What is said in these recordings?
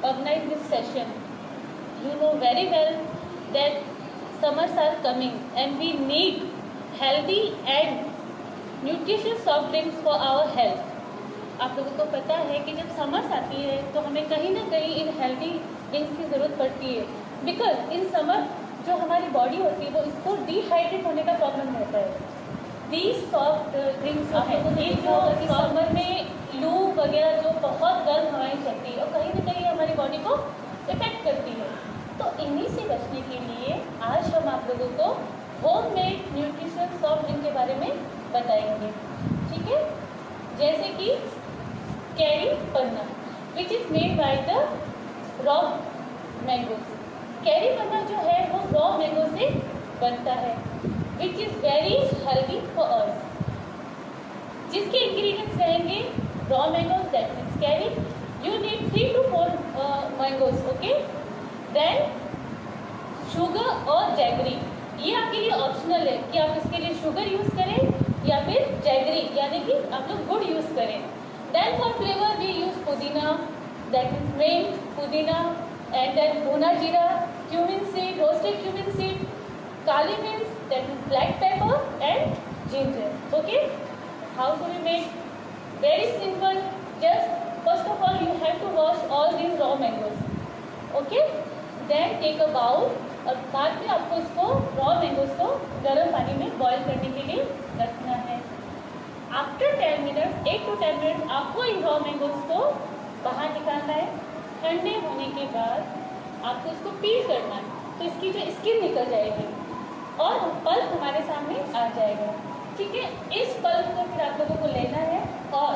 organize this session. You know very well that summers are coming and we need healthy and nutritious soft drinks for our health. आप लोगों को पता है कि जब summers आती है तो हमें कहीं ना कहीं इन हेल्दी ड्रिंक्स की ज़रूरत पड़ती है, बिकॉज इन समर जो हमारी बॉडी होती है वो इसको डिहाइड्रेट होने का प्रॉब्लम होता है। दीज सॉफ्ट ड्रिंक्स जो है ये जो समर में लू वगैरह जो बहुत गर्म हवाएं चलती है और कहीं ना कहीं हमारी बॉडी को इफेक्ट करती है, तो इन्हीं से बचने के लिए आज हम आप लोगों को home made nutrition soft drink के बारे में बताएंगे। ठीक है, जैसे कि kairi panna which is made by the raw mangoes. कैरी पन्ना जो है वो रॉ मैंगो से बनता है, which is very healthy for us. जिसके इंग्रेडिएंट्स रहेंगे raw mangoes, that means kairi, you need 3 to 4 mangoes, okay. Then sugar और जैगरी, ये आपके लिए ऑप्शनल है कि आप इसके लिए शुगर यूज़ करें या फिर जैगरी यानी कि आप लोग गुड़ यूज़ करें। Then for flavour we use pudina, that means mint, pudina, and then bhuna jeera, cumin seed, roasted cumin seed, kali mirch, that is black pepper and ginger. Okay, how do we make? Very simple. Just first of all you have to wash all these raw mangoes. Okay, then take a bowl और बाद में आपको इसको raw mangoes को गर्म पानी में boil करने के लिए रखना है। After 10 minutes, 8 to 10 minutes आपको इन raw mangoes को बाहर निकालना है। ठंडे होने के बाद आपको इसको पील करना है, तो इसकी जो स्किन निकल जाएगी और पल्प हमारे सामने आ जाएगा। ठीक है, इस पल्प को फिर आप लोगों को लेना है और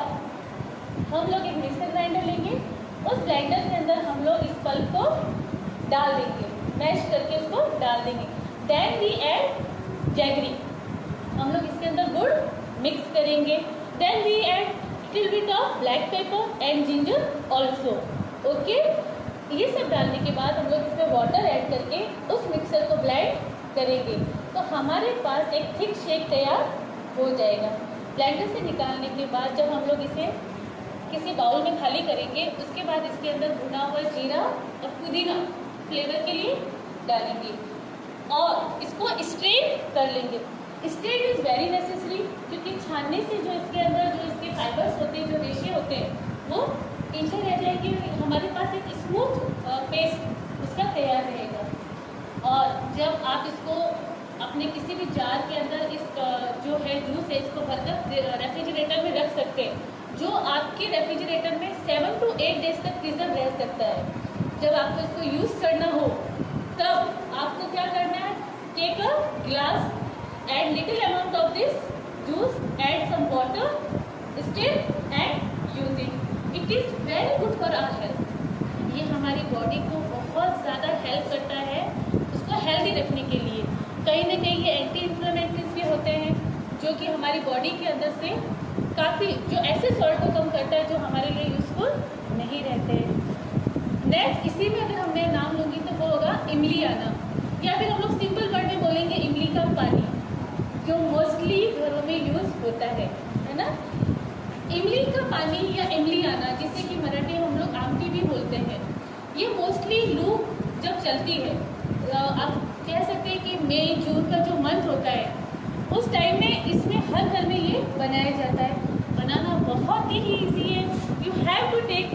हम लोग एक मिक्सर ग्राइंडर लेंगे, उस ग्राइंडर के अंदर हम लोग इस पल्प को डाल देंगे, मैश करके उसको डाल देंगे। देन वी ऐड जैगरी, हम लोग इसके अंदर गुड़ मिक्स करेंगे। Then we add little bit of black pepper and ginger also, okay. ये सब डालने के बाद हम लोग इसमें वाटर ऐड करके उस मिक्सर को ब्लेंड करेंगे, तो हमारे पास एक थिक शेक तैयार हो जाएगा। ब्लेंडर से निकालने के बाद जब हम लोग इसे किसी बाउल में खाली करेंगे, उसके बाद इसके अंदर भुना हुआ जीरा और पुदीना फ्लेवर के लिए डालेंगे और इसको स्ट्रेन कर लेंगे। स्ट्रेन इज़ वेरी नेसेसरी, क्योंकि छानने से जो इसके अंदर जो इसके फाइबर्स होते हैं, जो रेशे होते हैं, वो पीछे रह जाएगी, हमारे पास एक स्मूथ पेस्ट उसका तैयार रहेगा। और जब आप इसको अपने किसी भी जार के अंदर इस जो है जूस है इसको भरकर रेफ्रिजरेटर में रख सकते हैं, जो आपके रेफ्रिजरेटर में 7 to 8 डेज तक प्रिजर्व रह सकता है। जब आपको इसको यूज़ करना हो तब आपको क्या करना है, take a glass, add little amount of this juice, add some water, stir and use it. It is very good for our health. ये हमारी बॉडी को बहुत ज़्यादा हेल्प करता है उसको हेल्दी रखने के लिए। कहीं ना कहीं ये एंटी इन्फ्लेमेटरीज भी होते हैं, जो कि हमारी बॉडी के अंदर से काफ़ी जो ऐसे सॉल्ट को कम करता है जो हमारे लिए यूज़फुल नहीं रहते। नेक्स्ट, इसी में अगर मैं नाम लूँगी तो वो होगा इमली आना, या फिर हम लोग सिंपल वर्ड में बोलेंगे इमली का पानी, जो मोस्टली घरों में यूज़ होता है ना। इमली का पानी या इमली आना, जिसे कि मराठी में हम लोग आमटी भी बोलते हैं, ये मोस्टली लू जब चलती है, आप कह सकते हैं कि मई जून का जो मंथ होता है उस टाइम में इसमें हर घर में ये बनाया जाता है। बनाना बहुत ही ईजी है। You have to take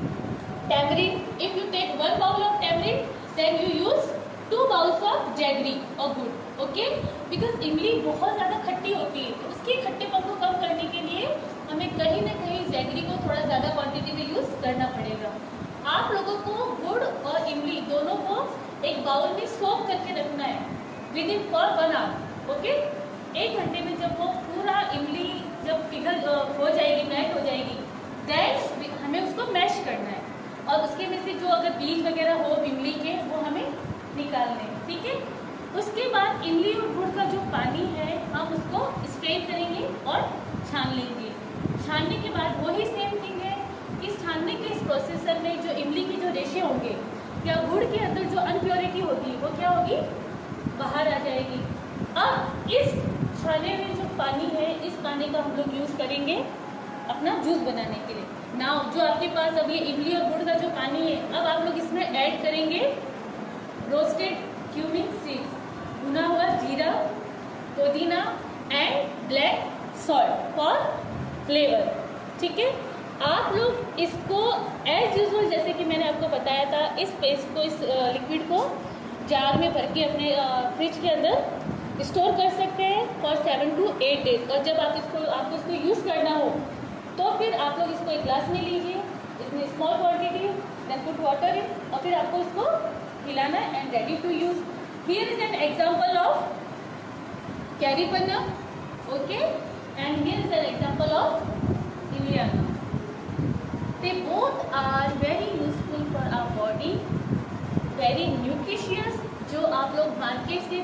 tamarind, if you take 1 bowl of tamarind then you use 2 bowls of jaggery और गुड़, ओके। बिकॉज इमली बहुत ज़्यादा खट्टी होती है, तो उसके खट्टेपन को कम करने के लिए हमें कहीं ना कहीं जैगरी को थोड़ा ज़्यादा क्वांटिटी में यूज़ करना पड़ेगा। आप लोगों को गुड़ और इमली दोनों को एक बाउल में सोक करके रखना है within for 1 hour, okay. 1 घंटे में जब वो पूरा इमली जब पिघल हो जाएगी, मेल्ट हो जाएगी, देन हमें उसको मैश करना है और उसके में से जो अगर बीज वगैरह हो इमली के वो हमें निकालने हैं, ठीक है। उसके बाद इमली और गुड़ का जो पानी है हम उसको स्ट्रेन करेंगे और छान लेंगे। छानने के बाद वही सेम थिंग है, इस छानने के इस प्रोसेसर में जो इमली के जो रेशे होंगे या गुड़ के अंदर जो अनप्योरिटी होगी वो क्या होगी, बाहर आ जाएगी। अब इस छाने में जो पानी है, इस पानी का हम लोग यूज़ करेंगे अपना जूस बनाने के लिए। नाउ जो आपके पास अब ये इमली और गुड़ का जो पानी है, अब आप लोग ऐड करेंगे रोस्टेड क्यूमिन सीड्स, भुना हुआ जीरा, पुदीना and black salt for flavour. ठीक है, आप लोग इसको एज यूजुअल जैसे कि मैंने आपको बताया था, इस पेस्ट को, इस लिक्विड को जार में भर के अपने फ्रिज के अंदर स्टोर कर सकते हैं फॉर 7 to 8 days। और जब आपको इसको यूज़ करना हो तो फिर आप लोग इसको एक ग्लास में लीजिए, इसमें small quantity, then put water in, और फिर आपको इसको हिलाना है and ready to use. Here is an example of kairi panna, okay, and here is an example of इमलियाना। They both are very useful for our body, very nutritious। जो आप लोग मार्केट से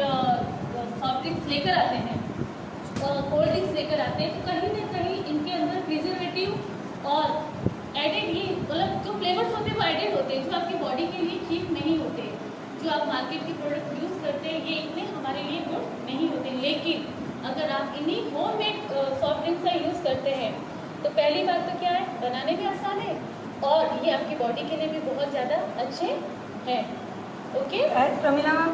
सॉफ्ट ड्रिंक्स लेकर आते हैं, कोल्ड ड्रिंक्स लेकर आते हैं, तो कहीं ना कहीं इनके अंदर प्रिजर्वेटिव और एडेड, ये मतलब जो फ्लेवर्स होते हैं वो एडेड होते हैं, जो आपकी बॉडी के लिए ठीक नहीं होते। जो आप मार्केट के प्रोडक्ट यूज़ करते हैं ये इतने हमारे लिए गुड नहीं होते, लेकिन अगर आप इन्हीं होममेड सॉफ्ट ड्रिंक्स का यूज़ करते हैं तो पहली बात तो क्या है, बनाने भी आसान है और ये आपकी बॉडी के लिए भी बहुत ज़्यादा अच्छे हैं। Okay, as Pramila ma'am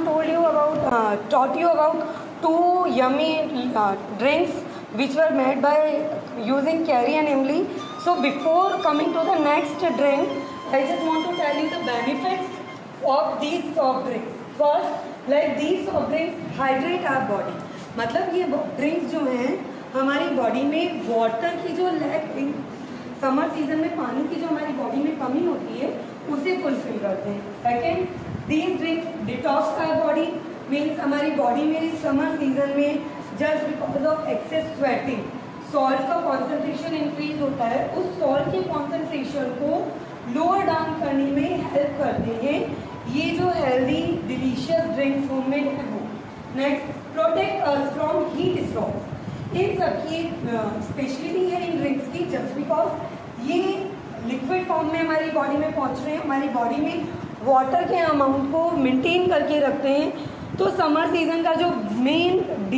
taught you about 2 yummy drinks which were made by using Kerry and Imli. So before coming to the next drink, I just want to tell you the benefits of these soft drinks. First, like these soft drinks hydrate our body. मतलब ये drinks जो हैं हमारी body में water की जो lack, summer season में पानी की जो हमारी बॉडी में कमी होती है उसे फुलफिल करते हैं। Second, these drinks detox our body, means हमारी बॉडी में समर सीजन में just because of excess sweating salt का कॉन्सेंट्रेशन इंक्रीज होता है, उस सॉल्ट के कॉन्सेंट्रेशन को लोअर डाउन करने में हेल्प करते हैं ये जो हेल्दी डिलीशियस ड्रिंक्स होममेड है वो। Next, protect us from heat strokes. इन सबकी स्पेशलिटी है इन ड्रिंक्स की, जस्ट बिकॉज ये लिक्विड फॉर्म में हमारी बॉडी में पहुंच रहे हैं, हमारी बॉडी में वाटर के अमाउंट को मेंटेन करके रखते हैं। तो समर सीजन का जो मेन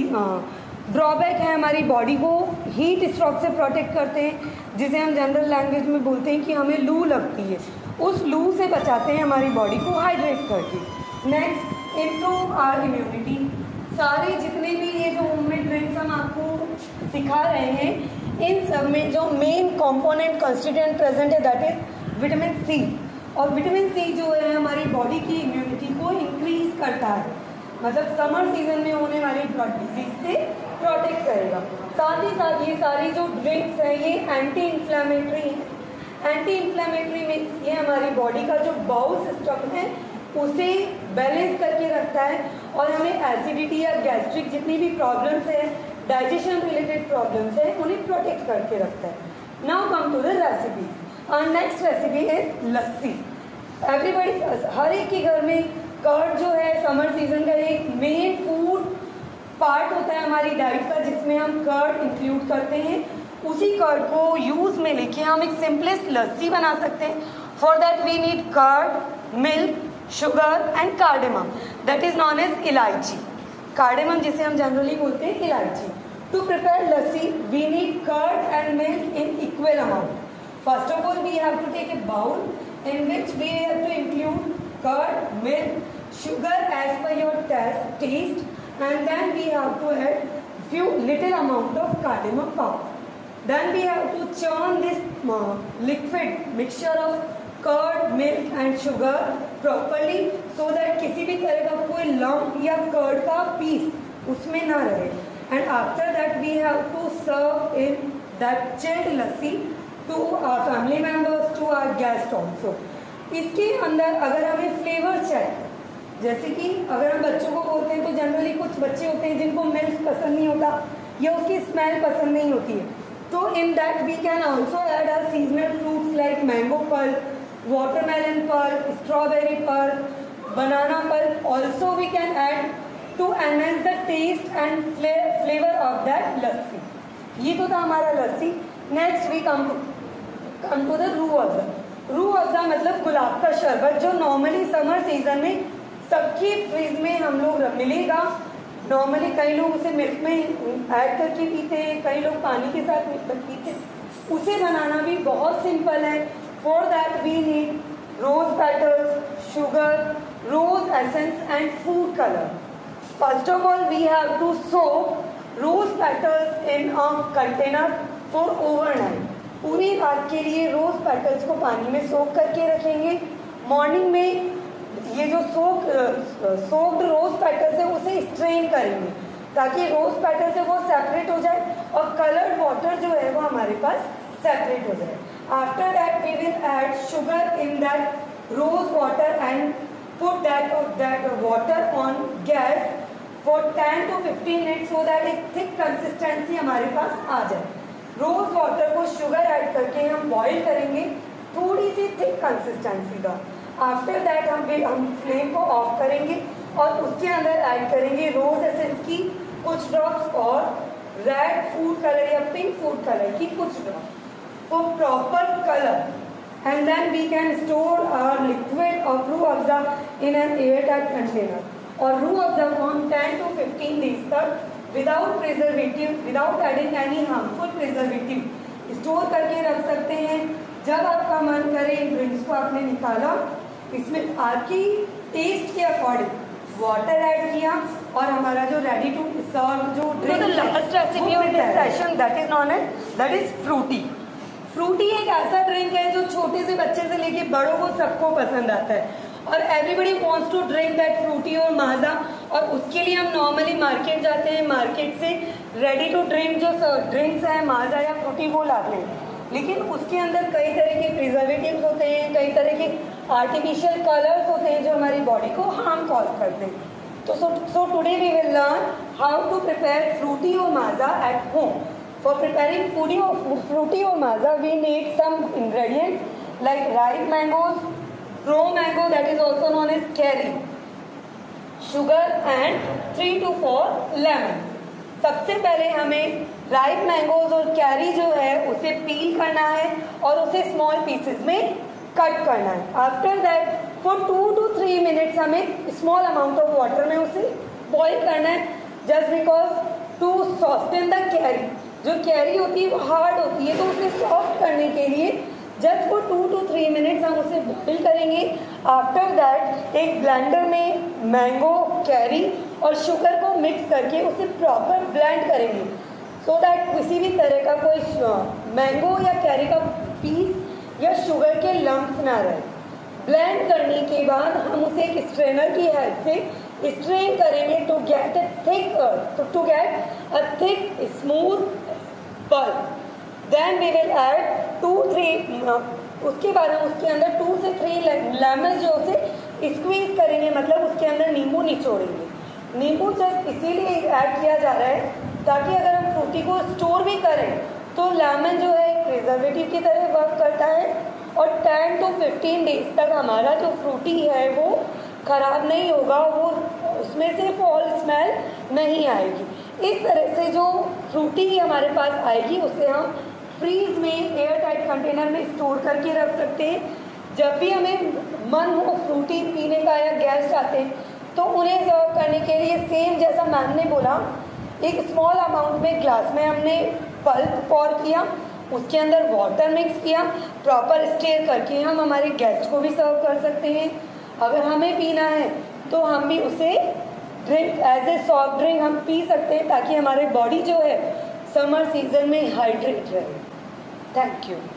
ड्रॉबैक है हमारी बॉडी को हीट स्ट्रोक से प्रोटेक्ट करते हैं, जिसे हम जनरल लैंग्वेज में बोलते हैं कि हमें लू लगती है, उस लू से बचाते हैं हमारी बॉडी को हाइड्रेट करके। Next, improve our immunity. सारे जितने भी ये जो होममेड ड्रिंक्स हम आपको सिखा रहे हैं इन सब में जो मेन कंपोनेंट कंस्टिट्यूएंट प्रेजेंट है दैट इज विटामिन सी। और विटामिन सी जो है हमारी बॉडी की इम्यूनिटी को इंक्रीज करता है, मतलब समर सीजन में होने वाली ब्लड डिजीज से प्रोटेक्ट करेगा। साथ ही साथ ये सारी जो ड्रिंक्स हैं ये एंटी इन्फ्लेमेटरी हैं। एंटी इन्फ्लेमेटरी मीन्स ये हमारी बॉडी का जो बाउल सिस्टम है उसे बैलेंस करके रखता है और हमें एसिडिटी या गैस्ट्रिक जितनी भी प्रॉब्लम्स हैं, डाइजेशन रिलेटेड प्रॉब्लम्स हैं, उन्हें प्रोटेक्ट करके रखता है। Now come to the recipe. और next recipe is lassi. Everybody, हर एक के घर में कर्ड जो है समर सीजन का एक मेन फूड पार्ट होता है हमारी डाइट का, जिसमें हम कर्ड इंक्लूड करते हैं। उसी कर्ड को यूज़ में लेके हम एक सिंपलेस्ट लस्सी बना सकते हैं। For that we need curd, milk, sugar and cardamom, that is known as elaichi. Cardamom जिसे हम जनरली बोलते हैं इलायची। To prepare lassi we need curd and milk in equal amount. First of all we have to take a bowl in which we have to include curd, milk, sugar as per your taste, and then we have to add few little amount of cardamom powder. Then we have to churn this liquid mixture of curd, milk and sugar properly so that किसी भी तरह का कोई lump या curd का piece उसमें ना रहे. And after that we have to serve in that chilled lassi to our family members, to our guests also. इसके अंदर अगर हमें फ्लेवर्स चाहिए, जैसे कि अगर हम बच्चों को बोलते हैं तो जनरली कुछ बच्चे होते हैं जिनको मिल्क पसंद नहीं होता या उसकी स्मेल पसंद नहीं होती है, तो in that we can also add our seasonal fruits like mango pulp, watermelon pulp, strawberry pulp, banana pulp also we can add to enhance the taste and flavour of that lassi. ये तो था हमारा lassi. Next we come to the Rooh Afza. Rooh Afza मतलब गुलाब का शरबत, जो normally summer season में सबकी फ्रिज में हम लोग मिलेगा। नॉर्मली कई लोग उसे मिल्क में ऐड करके पीते हैं, कई लोग पानी के साथ पीते हैं। उसे बनाना भी बहुत सिंपल है। For that we need rose petals, sugar, rose essence and food color. First of all, we have to soak rose petals in a container for overnight. पूरी रात के लिए रोज पेटल्स को पानी में सोक करके रखेंगे. मॉर्निंग में ये जो सोक्ड रोज पेटल्स है उसे स्ट्रेन करेंगे ताकि रोज पेटल से वो सेपरेट हो जाए और कलर्ड वाटर जो है वो हमारे पास सेपरेट हो जाए. After that we will add sugar in that rose water and put that water on gas for 10 to 15 minutes so that एक थिक कंसिस्टेंसी हमारे पास आ जाए. रोज वाटर को शुगर ऐड करके हम बॉईल करेंगे थोड़ी सी थिक कंसिस्टेंसी का. आफ्टर दैट हम फ्लेम को ऑफ करेंगे और उसके अंदर ऐड करेंगे रोज एसेंस की कुछ ड्रॉप्स और रेड फूड कलर या पिंक फूड कलर की कुछ drops for proper colour. And then we can store our liquid of Rooh Afza in an air tight container. और रूह अफ़ज़ा को हम 10 to 15 डेज तक without preservative, without adding any harmful preservative store करके रख सकते हैं. जब आपका मन करे इन ड्रिंक्स को आपने निकाला, इसमें आपकी टेस्ट के अकॉर्डिंग वाटर ऐड किया और हमारा जो रेडी टू सर्व जो drink last recipe of this session that is Frooti. Frooti एक ऐसा ड्रिंक है जो छोटे से बच्चे से लेके बड़ों को सबको पसंद आता है और everybody wants to drink that Frooti और माजा. और उसके लिए हम नॉर्मली मार्केट जाते हैं, मार्केट से रेडी टू ड्रिंक जो ड्रिंक्स हैं माजा या फ्रूटी वो लाते हैं. लेकिन उसके अंदर कई तरह के प्रिजर्वेटिव्स होते हैं, कई तरह के आर्टिफिशियल कलर्स होते हैं जो हमारी बॉडी को हार्म कॉज करते हैं. तो so today we will learn how to prepare Frooti और Maaza at home. For preparing Frooti और Maaza we need some ingredients like ripe mangoes, raw mango that is also known as kairi, sugar and 3 to 4 lemon. सबसे पहले हमें ripe mangoes और carry जो है उसे पील करना है और उसे स्मॉल पीसेस में कट करना है. After that for 2 to 3 minutes हमें स्मॉल अमाउंट ऑफ वाटर में उसे बॉईल करना है just because to soften the kairi. जो कैरी होती है वो हार्ड होती है तो उसे सॉफ्ट करने के लिए जस्ट फॉर 2 to 3 मिनट्स हम उसे बॉईल करेंगे. आफ्टर दैट एक ब्लेंडर में मैंगो, कैरी और शुगर को मिक्स करके उसे प्रॉपर ब्लेंड करेंगे सो दैट किसी भी तरह का कोई मैंगो या कैरी का पीस या शुगर के लम्प्स ना रहे. ब्लेंड करने के बाद हम उसे एक स्ट्रेनर की हेल्प से स्ट्रेन करेंगे to get a thick smooth pulp. Then we will add उसके बाद हम उसके अंदर 2 से 3 लेमन जो उसे स्क्वीज करेंगे, मतलब उसके अंदर नींबू निचोड़ेंगे. नींबू जस्ट इसीलिए ऐड किया जा रहा है ताकि अगर हम फ्रूटी को स्टोर भी करें तो लेमन जो है प्रिजर्वेटिव की तरह वर्क करता है और 10 to 15 डेज तक हमारा जो फ्रूटी है वो ख़राब नहीं होगा, वो उसमें से फॉल स्मेल नहीं आएगी. इस तरह से जो फ्रूटी हमारे पास आएगी उसे हम फ्रीज में एयर टाइट कंटेनर में स्टोर करके रख सकते हैं. जब भी हमें मन हो फ्रूटी पीने का या गेस्ट आते हैं तो उन्हें सर्व करने के लिए सेम जैसा मैम ने बोला एक स्मॉल अमाउंट में ग्लास में हमने पल्प पॉर किया, उसके अंदर वाटर मिक्स किया, प्रॉपर स्टेयर करके हम हमारे गेस्ट को भी सर्व कर सकते हैं. अगर हमें पीना है तो हम भी उसे drink as a soft drink हम पी सकते हैं ताकि हमारी बॉडी जो है समर सीजन में हाइड्रेट रहे. Thank you.